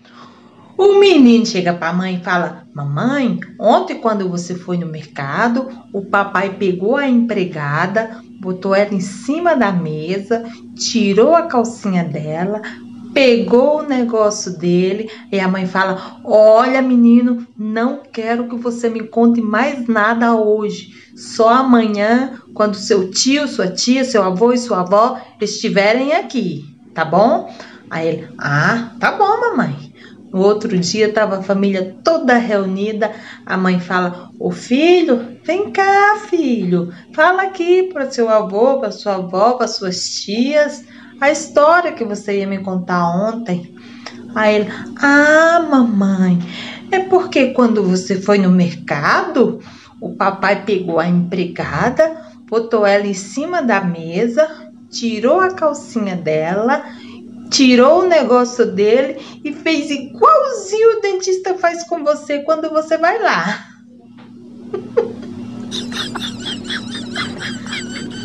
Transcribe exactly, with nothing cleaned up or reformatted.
O menino chega para a mãe e fala: mamãe, ontem quando você foi no mercado, o papai pegou a empregada, botou ela em cima da mesa, tirou a calcinha dela, pegou o negócio dele. E a mãe fala: olha, menino, não quero que você me conte mais nada hoje. Só amanhã, quando seu tio, sua tia, seu avô e sua avó estiverem aqui, tá bom? Aí ele: ah, tá bom, mamãe. No outro dia estava a família toda reunida. A mãe fala: ô filho, vem cá, filho, fala aqui para seu avô, para sua avó, para suas tias, a história que você ia me contar ontem. Aí ele: ah, mamãe, é porque quando você foi no mercado, o papai pegou a empregada, botou ela em cima da mesa, tirou a calcinha dela, tirou o negócio dele e fez igualzinho o dentista faz com você quando você vai lá.